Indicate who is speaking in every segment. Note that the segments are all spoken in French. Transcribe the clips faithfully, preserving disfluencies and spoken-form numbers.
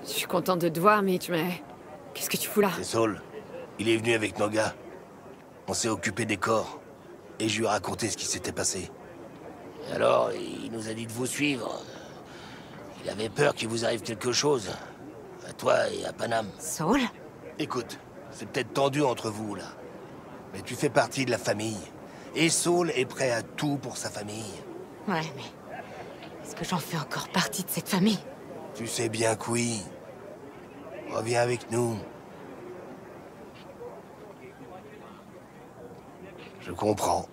Speaker 1: Je suis contente de te voir, Mitch, mais... Qu'est-ce que tu fous là?
Speaker 2: C'est Saul. Il est venu avec nos gars. On s'est occupé des corps. Et je lui ai raconté ce qui s'était passé. Et alors, il nous a dit de vous suivre. Il avait peur qu'il vous arrive quelque chose. À toi et à Panam.
Speaker 1: Saul?
Speaker 2: Écoute, c'est peut-être tendu entre vous, là. Mais tu fais partie de la famille. Et Saul est prêt à tout pour sa famille.
Speaker 1: Ouais, mais... Est-ce que j'en fais encore partie de cette famille?
Speaker 2: Tu sais bien que oui. Reviens avec nous. Je comprends.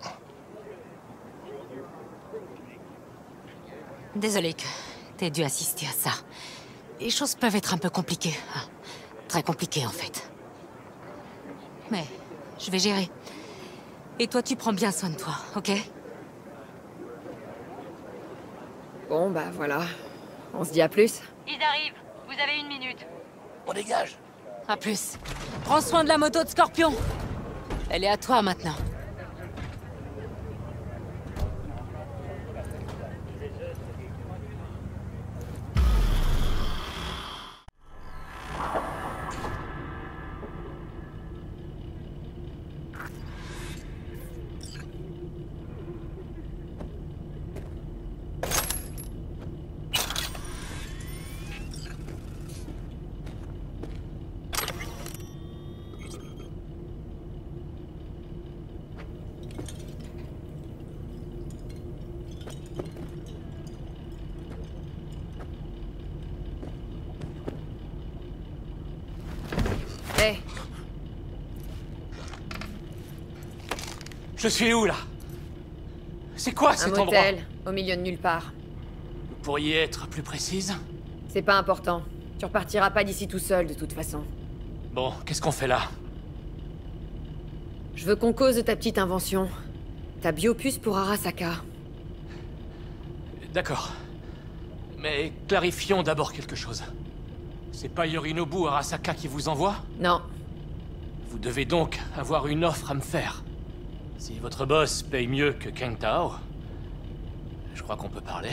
Speaker 1: Désolée que t'aies dû assister à ça. Les choses peuvent être un peu compliquées. Hein. Très compliquées, en fait. Mais je vais gérer. Et toi, tu prends bien soin de toi, ok? Bon, bah voilà. On se dit à plus.
Speaker 3: Ils arrivent. Vous avez une minute.
Speaker 2: On dégage.
Speaker 1: À plus. Prends soin de la moto de Scorpion. Elle est à toi maintenant. Hey.
Speaker 4: Je suis où, là? C'est quoi,
Speaker 1: Un
Speaker 4: cet endroit?
Speaker 1: motel, au milieu de nulle part.
Speaker 4: Vous pourriez être plus précise?
Speaker 1: C'est pas important. Tu repartiras pas d'ici tout seul, de toute façon.
Speaker 4: Bon, qu'est-ce qu'on fait là?
Speaker 1: Je veux qu'on cause de ta petite invention. Ta biopuce pour Arasaka.
Speaker 4: D'accord. Mais clarifions d'abord quelque chose. C'est pas Yorinobu Arasaka qui vous envoie?
Speaker 1: Non.
Speaker 4: Vous devez donc avoir une offre à me faire. Si votre boss paye mieux que Kang Tao, je crois qu'on peut parler.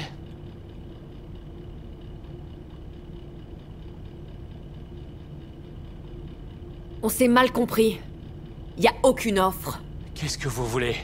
Speaker 1: On s'est mal compris. Y a aucune offre.
Speaker 4: Qu'est-ce que vous voulez?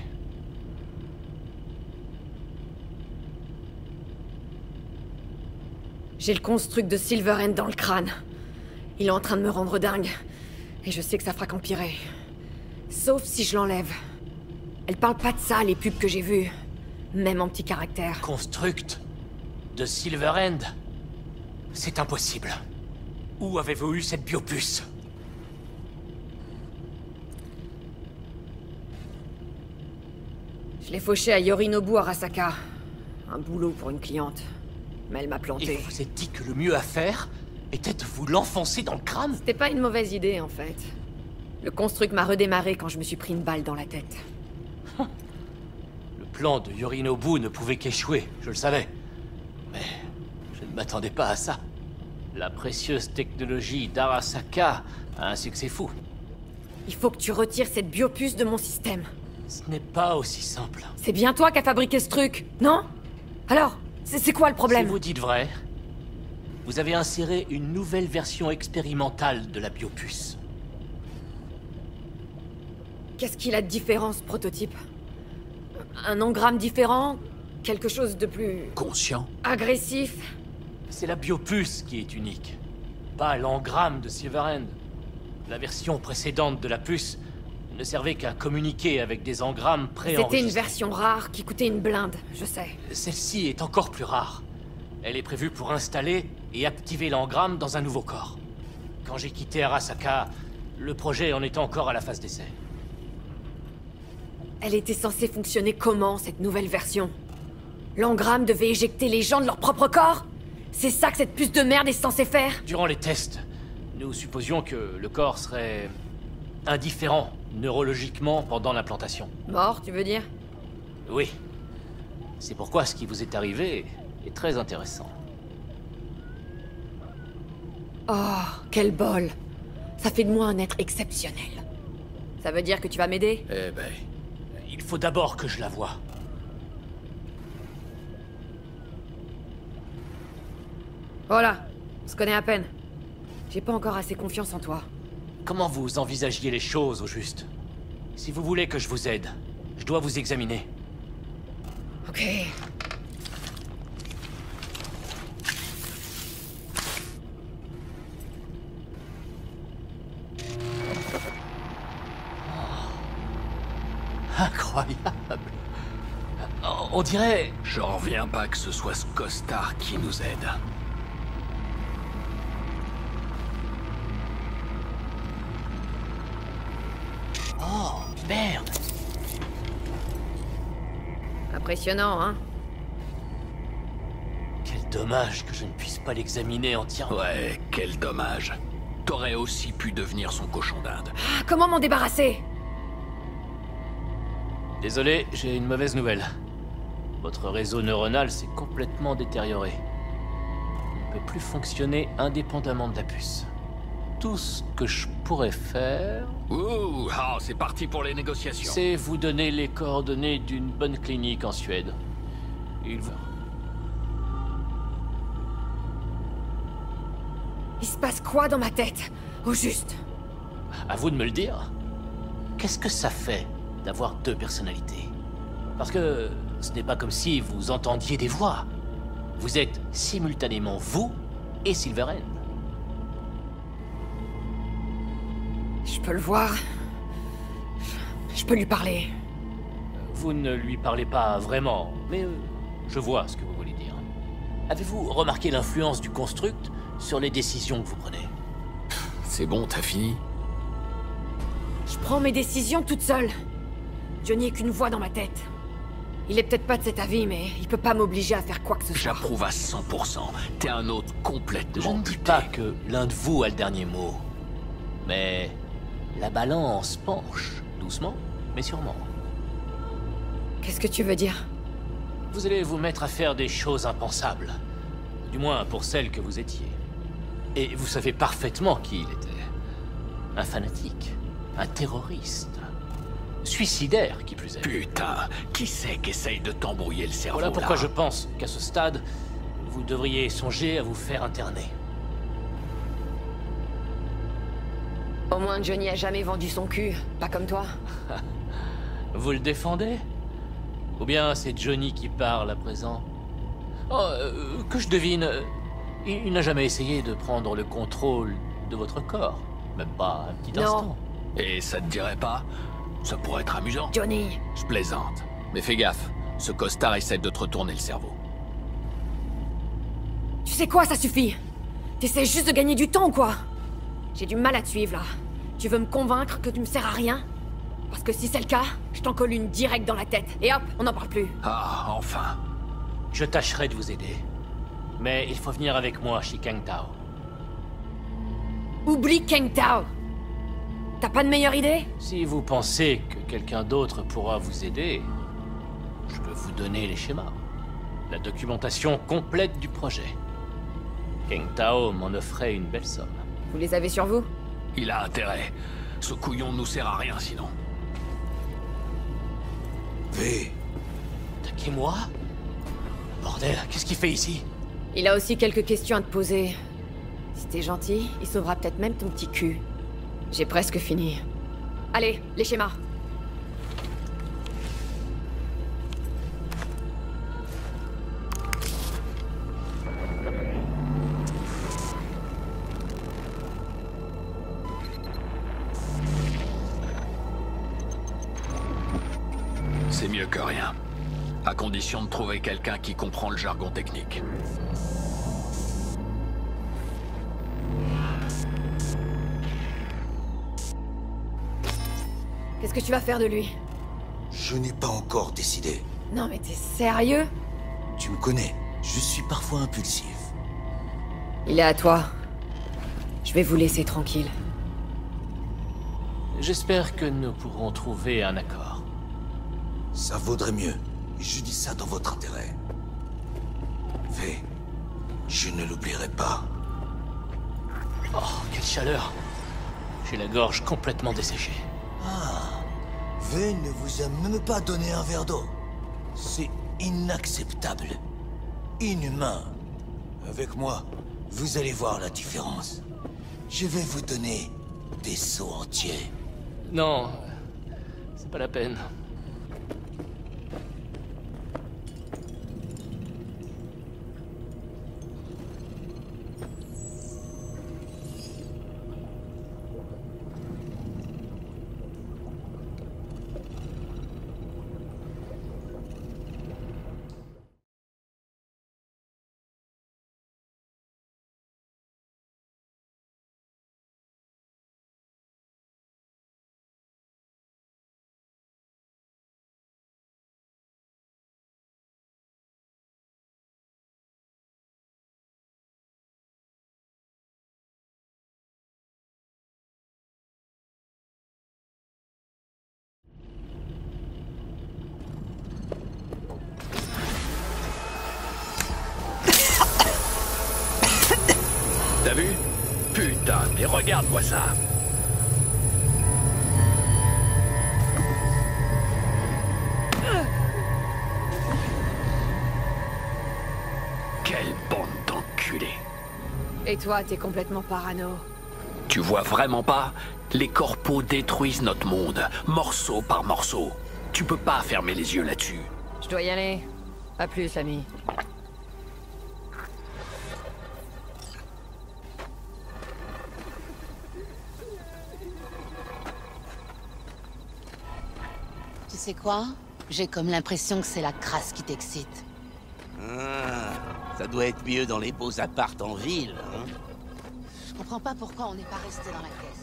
Speaker 1: J'ai le construct de Silverhand dans le crâne. Il est en train de me rendre dingue. Et je sais que ça fera qu'empirer. Sauf si je l'enlève. Elle parle pas de ça, les pubs que j'ai vues. Même en petit caractère.
Speaker 4: Construct de Silverhand? C'est impossible. Où avez-vous eu cette biopuce?
Speaker 1: Je l'ai fauché à Yorinobu Arasaka. Un boulot pour une cliente. Mais elle m'a
Speaker 4: Et
Speaker 1: planté.
Speaker 4: vous vous êtes dit que le mieux à faire était de vous l'enfoncer dans le crâne?
Speaker 1: C'était pas une mauvaise idée, en fait. Le construct m'a redémarré quand je me suis pris une balle dans la tête.
Speaker 4: Le plan de Yorinobu ne pouvait qu'échouer, je le savais. Mais je ne m'attendais pas à ça. La précieuse technologie d'Arasaka a un succès fou.
Speaker 1: Il faut que tu retires cette biopuce de mon système.
Speaker 4: Ce n'est pas aussi simple.
Speaker 1: C'est bien toi qui as fabriqué ce truc, non? Alors, c'est c'est quoi le problème?
Speaker 4: Si vous dites vrai, vous avez inséré une nouvelle version expérimentale de la biopuce.
Speaker 1: Qu'est-ce qu'il a de différent, ce prototype? Un engramme différent? Quelque chose de plus...
Speaker 5: Conscient?
Speaker 1: agressif?
Speaker 4: C'est la biopuce qui est unique, pas l'engramme de Silverhand. La version précédente de la puce ne servait qu'à communiquer avec des engrammes préenregistrés.
Speaker 1: C'était une version rare qui coûtait une blinde, je sais.
Speaker 4: Celle-ci est encore plus rare. Elle est prévue pour installer et activer l'engramme dans un nouveau corps. Quand j'ai quitté Arasaka, le projet en était encore à la phase d'essai.
Speaker 1: Elle était censée fonctionner comment, cette nouvelle version? L'engramme devait éjecter les gens de leur propre corps? C'est ça que cette puce de merde est censée faire?
Speaker 4: Durant les tests, nous supposions que le corps serait indifférent neurologiquement pendant l'implantation.
Speaker 1: Mort, tu veux dire?
Speaker 4: Oui. C'est pourquoi ce qui vous est arrivé est très intéressant.
Speaker 1: Oh, quel bol! Ça fait de moi un être exceptionnel. Ça veut dire que tu vas m'aider?
Speaker 5: Eh ben...
Speaker 4: Il faut d'abord que je la voie.
Speaker 1: Voilà, on se connaît à peine. J'ai pas encore assez confiance en toi.
Speaker 4: Comment vous envisagiez les choses, au juste? Si vous voulez que je vous aide, je dois vous examiner.
Speaker 1: Ok.
Speaker 4: Incroyable. On dirait...
Speaker 5: J'en reviens pas que ce soit ce costard qui nous aide.
Speaker 4: Oh, merde.
Speaker 1: Impressionnant, hein?
Speaker 4: Quel dommage que je ne puisse pas l'examiner entièrement.
Speaker 5: Ouais, quel dommage. T'aurais aussi pu devenir son cochon d'Inde.
Speaker 1: Ah, comment m'en débarrasser?
Speaker 4: Désolé, j'ai une mauvaise nouvelle. Votre réseau neuronal s'est complètement détérioré. Il ne peut plus fonctionner indépendamment de la puce. Tout ce que je pourrais faire...
Speaker 5: Ouh, ah, c'est parti pour les négociations.
Speaker 4: C'est vous donner les coordonnées d'une bonne clinique en Suède. Il va...
Speaker 1: Il se passe quoi dans ma tête? Au juste.
Speaker 4: À vous de me le dire. Qu'est-ce que ça fait d'avoir deux personnalités? Parce que ce n'est pas comme si vous entendiez des voix. Vous êtes simultanément vous et Silverhand.
Speaker 1: Je peux le voir. Je peux lui parler.
Speaker 4: Vous ne lui parlez pas vraiment, mais euh, je vois ce que vous voulez dire. Avez-vous remarqué l'influence du construct sur les décisions que vous prenez?
Speaker 5: C'est bon, t'as fini?
Speaker 1: Je prends mes décisions toute seule. Johnny est qu'une voix dans ma tête. Il est peut-être pas de cet avis, mais il peut pas m'obliger à faire quoi que ce soit.
Speaker 5: J'approuve à cent pour cent. T'es un autre complètement
Speaker 4: Je ne dis
Speaker 5: buté.
Speaker 4: pas que l'un de vous a le dernier mot. Mais la balance penche, doucement, mais sûrement.
Speaker 1: Qu'est-ce que tu veux dire?
Speaker 4: Vous allez vous mettre à faire des choses impensables. Du moins pour celles que vous étiez. Et vous savez parfaitement qui il était. Un fanatique. Un terroriste. Suicidaire, qui plus est.
Speaker 5: Putain, qui c'est qui essaye de t'embrouiller le cerveau
Speaker 4: Voilà pourquoi
Speaker 5: là
Speaker 4: je pense qu'à ce stade, vous devriez songer à vous faire interner.
Speaker 1: Au moins Johnny a jamais vendu son cul, pas comme toi.
Speaker 4: Vous le défendez? Ou bien c'est Johnny qui parle à présent? Oh, euh, que je devine, euh, il, il n'a jamais essayé de prendre le contrôle de votre corps. Même pas un petit
Speaker 1: Non.
Speaker 4: instant.
Speaker 5: Et ça te dirait pas? Ça pourrait être amusant.
Speaker 1: Johnny,
Speaker 5: Je plaisante. Mais fais gaffe, ce costard essaie de te retourner le cerveau.
Speaker 1: tu sais quoi, ça suffit. T'essaies juste de gagner du temps, quoi. J'ai du mal à te suivre, là. Tu veux me convaincre que tu me sers à rien? Parce que si c'est le cas, je t'en colle une direct dans la tête. Et hop, on n'en parle plus.
Speaker 5: Ah, enfin.
Speaker 4: Je tâcherai de vous aider. Mais il faut venir avec moi chez Kang Tao.
Speaker 1: Oublie Kang Tao. T'as pas de meilleure idée?
Speaker 4: Si vous pensez que quelqu'un d'autre pourra vous aider, je peux vous donner les schémas. La documentation complète du projet. Kang Tao m'en offrait une belle somme.
Speaker 1: Vous les avez sur vous?
Speaker 5: Il a intérêt. Ce couillon nous sert à rien sinon.
Speaker 2: V.
Speaker 4: Takemura? Bordel, qu'est-ce qu'il fait ici?
Speaker 1: Il a aussi quelques questions à te poser. Si t'es gentil, il sauvera peut-être même ton petit cul. J'ai presque fini. Allez, les schémas.
Speaker 5: C'est mieux que rien. À condition de trouver quelqu'un qui comprend le jargon technique.
Speaker 1: Qu'est-ce que tu vas faire de lui?
Speaker 2: Je n'ai pas encore décidé.
Speaker 1: Non mais t'es sérieux?
Speaker 2: Tu me connais, je suis parfois impulsif.
Speaker 1: Il est à toi. Je vais vous laisser tranquille.
Speaker 4: J'espère que nous pourrons trouver un accord.
Speaker 2: Ça vaudrait mieux. Je dis ça dans votre intérêt. V, je ne l'oublierai pas.
Speaker 4: Oh, quelle chaleur! J'ai la gorge complètement desséchée.
Speaker 2: V ne vous a même pas donné un verre d'eau. C'est inacceptable. Inhumain. Avec moi, vous allez voir la différence. Je vais vous donner des seaux entiers.
Speaker 4: Non, c'est pas la peine.
Speaker 5: T'as vu? Putain, mais regarde-moi ça. Quelle bande d'enculés.
Speaker 1: Et toi, t'es complètement parano.
Speaker 5: Tu vois vraiment pas? Les corpos détruisent notre monde, morceau par morceau. Tu peux pas fermer les yeux là-dessus.
Speaker 1: Je dois y aller. À plus, ami.
Speaker 6: Tu sais quoi? J'ai comme l'impression que c'est la crasse qui t'excite.
Speaker 2: Ah, ça doit être mieux dans les beaux apparts en ville, hein?
Speaker 6: Je comprends pas pourquoi on n'est pas resté dans la caisse.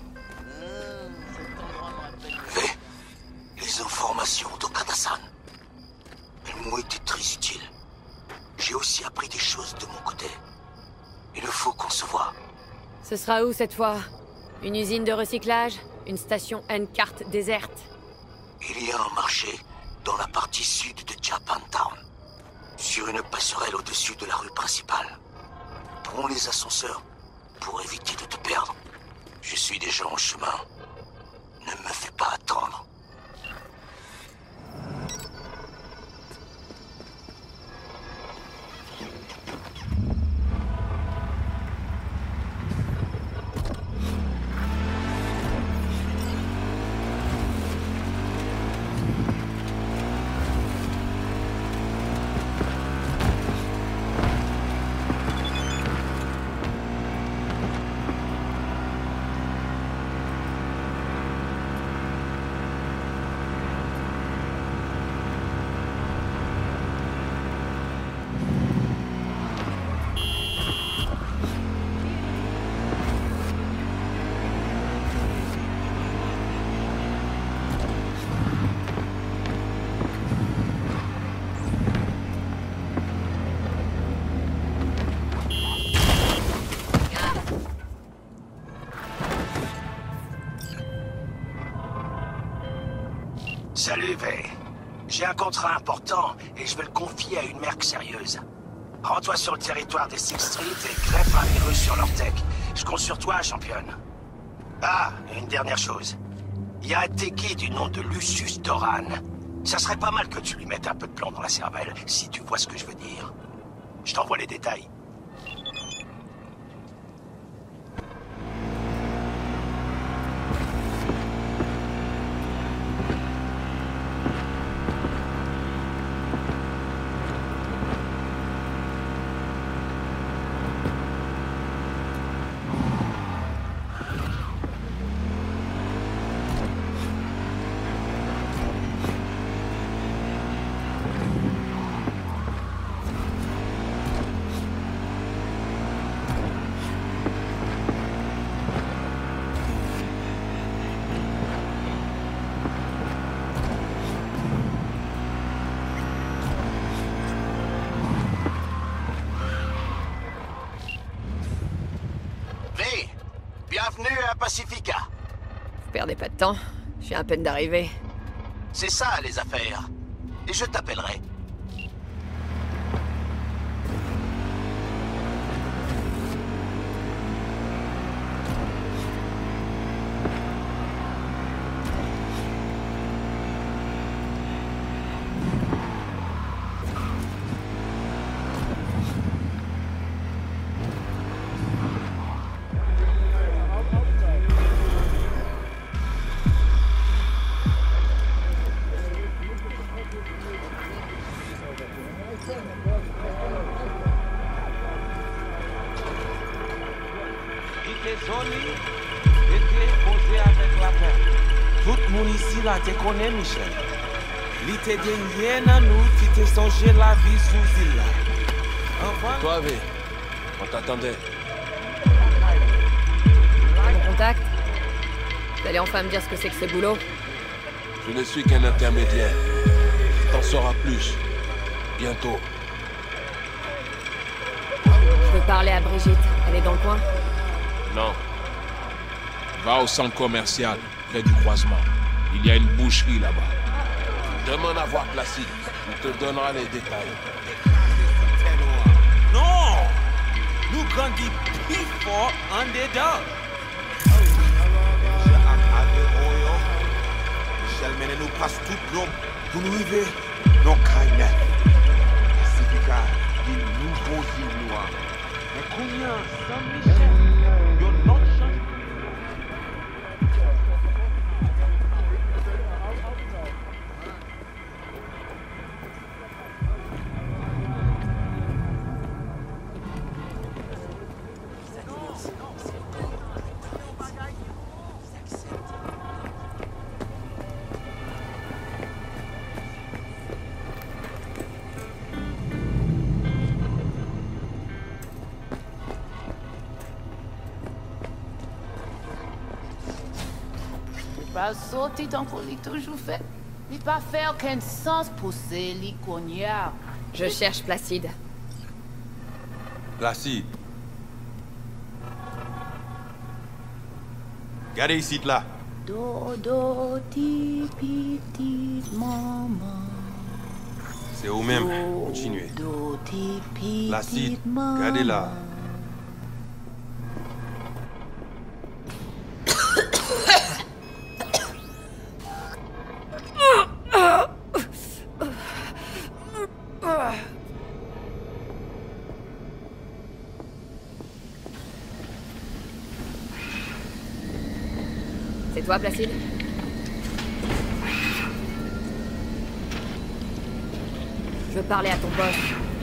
Speaker 2: Les, les informations d'Okada-san, elles m'ont été très utiles. J'ai aussi appris des choses de mon côté. Il faut qu'on se voie.
Speaker 1: Ce sera où cette fois? Une usine de recyclage? Une station N-Cart déserte?
Speaker 2: Il y a un marché dans la partie sud de Japantown, sur une passerelle au-dessus de la rue principale. Prends les ascenseurs pour éviter de te perdre. Je suis déjà en chemin. Ne me fais pas attendre. Salut, V. J'ai un contrat important et je vais le confier à une merc sérieuse. Rends-toi sur le territoire des Sixth Street et greffe un virus sur leur tech. Je compte sur toi, championne. Ah, et une dernière chose. Il y a un techie du nom de Lucius Doran. Ça serait pas mal que tu lui mettes un peu de plomb dans la cervelle, si tu vois ce que je veux dire. Je t'envoie les détails. Bienvenue à Pacifica.
Speaker 1: Vous perdez pas de temps. Je viens à peine d'arriver.
Speaker 2: C'est ça, les affaires. Et je t'appellerai.
Speaker 7: était joli, était posé avec la paix. Tout le monde ici là te connaît, Michel. Il te dit rien à nous, tu t'es songé la vie sous île là. Enfin,
Speaker 8: Toi, V, on t'attendait.
Speaker 1: Mon contact? Vous allez enfin me dire ce que c'est que ce boulot?
Speaker 8: Je ne suis qu'un intermédiaire. T'en sauras plus. Bientôt.
Speaker 1: Je veux parler à Brigitte. Elle est dans le coin?
Speaker 8: Non. Va au centre commercial, près du croisement. Il y a une boucherie là-bas. Demande à voir Placide. Il te donnera les détails.
Speaker 7: non! Nous grandissons plus fort en dedans. Michel mène nous passe tout l'homme pour nous arriver nos caïnets. Pacifica, des nouveaux îles noirs. Mais combien, Saint-Michel, il y a notre chance.
Speaker 9: Pas sauter tant qu'on l'a toujours fait. Il pas faire aucun sens pousser l'iconia.
Speaker 1: Je cherche Placide.
Speaker 10: Placide. Regardez ici, là.
Speaker 9: Dodo, ti, piti, maman.
Speaker 10: C'est vous-même. Continuez.
Speaker 9: Dodo, ti, piti,
Speaker 10: Placide,
Speaker 9: maman.
Speaker 10: regardez là.
Speaker 1: C'est toi, Placide? Je veux parler à ton boss.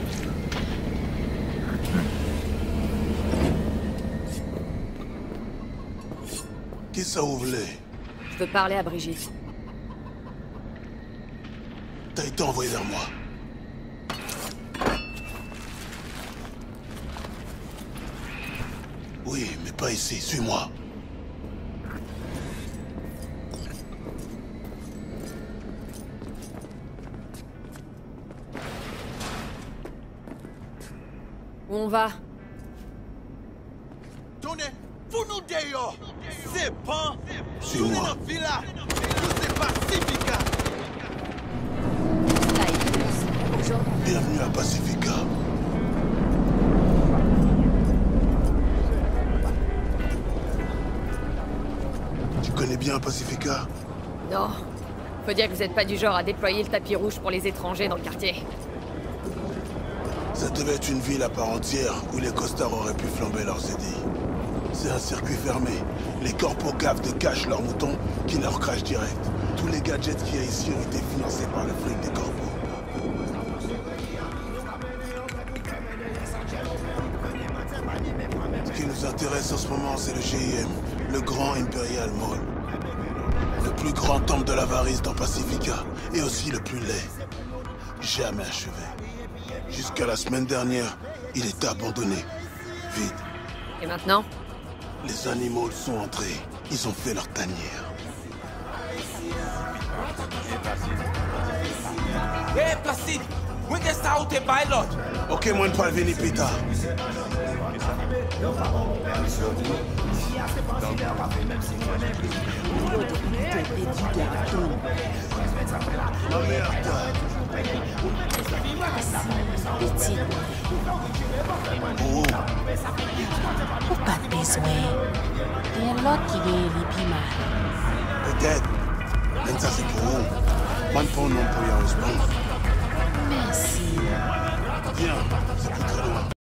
Speaker 2: Qui ça vous voulez?
Speaker 1: Je veux parler à Brigitte.
Speaker 2: T'as été envoyé vers moi. Oui, mais pas ici. Suis-moi.
Speaker 1: Où on va?
Speaker 7: Tenez, vous nous dehors. C'est bon.
Speaker 2: Suis-moi.
Speaker 7: Villa. C'est Pacifica.
Speaker 2: Bienvenue à Pacifica. Tu connais bien Pacifica?
Speaker 1: Non. Faut dire que vous êtes pas du genre à déployer le tapis rouge pour les étrangers dans le quartier.
Speaker 2: Ça devait être une ville à part entière où les costards auraient pu flamber leurs édits. C'est un circuit fermé. Les corpos cavent de cash leurs moutons qui leur crachent direct. Tous les gadgets qu'il y a ici ont été financés par le fric des corpos. Ce qui nous intéresse en ce moment, c'est le G I M, le Grand Imperial Mall. Le plus grand temple de l'avarice dans Pacifica, et aussi le plus laid. Jamais achevé. Jusqu'à la semaine dernière, il était abandonné. Vide.
Speaker 1: Et maintenant?
Speaker 2: Les animaux sont entrés. Ils ont fait leur tanière.
Speaker 7: Hé, Placide, où est-ce que ça ou t'es pas l'autre?
Speaker 2: Ok, moi, ne pas venir plus tard. Oh.
Speaker 9: Pas de besoin. Il y a l'autre qui veut les plus mal.
Speaker 2: Peut-être. Mais ça, c'est pour vous. Moi, ne pas non pour y aller.
Speaker 9: Merci.
Speaker 2: Viens, c'est plus très loin.